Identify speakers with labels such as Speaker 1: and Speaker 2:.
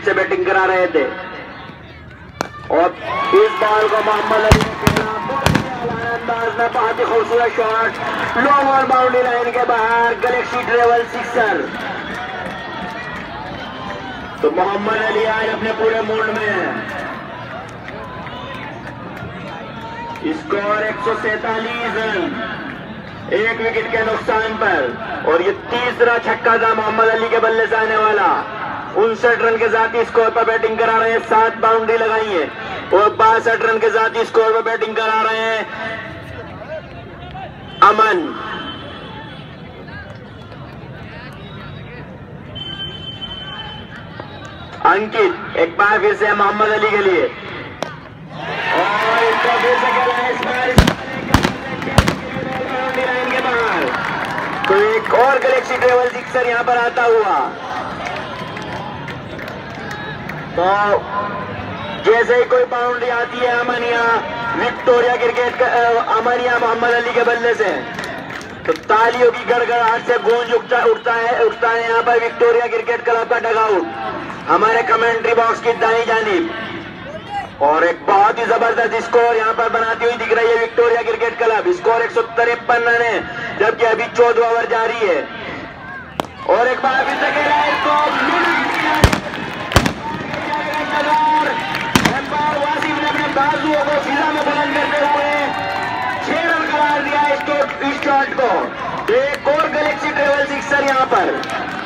Speaker 1: से बैटिंग करा रहे थे। और इस बॉल को मोहम्मद अली ने खेला अंदाज में, बहुत ही खूबसूरत शॉट, लो बॉल बाउंड्री लाइन के बाहर, गैलेक्सी ट्रेवल सिक्सर। तो मोहम्मद अली आज अपने पूरे मूड में है। स्कोर 147 रन, 1 विकेट के नुकसान पर। और ये तीसरा छक्का था मोहम्मद अली के बल्ले से आने वाला। 59 रन के साथ स्कोर पर बैटिंग करा रहे हैं, 7 बाउंड्री लगाई है। और 62 रन के साथ स्कोर पर बैटिंग करा रहे हैं अमन। अंकित एक बार फिर से मोहम्मद अली के लिए, और इसको फिर से खेला है, इस बार लाइन के बाहर। तो एक और गैलेक्सी ट्रेवल सिक्सर यहां पर आता हुआ। तो जैसे ही कोई बाउंड्री आती है अमनिया विक्टोरिया क्रिकेट अमनिया मोहम्मद अली के बल्ले से, तो तालियों की गड़गड़ाहट से गूंज उठता है यहाँ पर विक्टोरिया क्रिकेट क्लब का डगआउट, हमारे कमेंट्री बॉक्स की दाईं जानिब। और एक बहुत ही जबरदस्त स्कोर यहाँ पर बनाती हुई दिख रही है Victoria cricket club. Score 153 run है, जबकि अभी 14 ओवर जारी है। और एक बार फिर से खेला है इसको, एम्पायर वासिफ ने अपने बाजुओं को फिजा में बुलंद करते हुए 6 रन करार दिया इस शॉट को। एक और गैलेक्सी ट्रेवल सिक्सर यहाँ पर।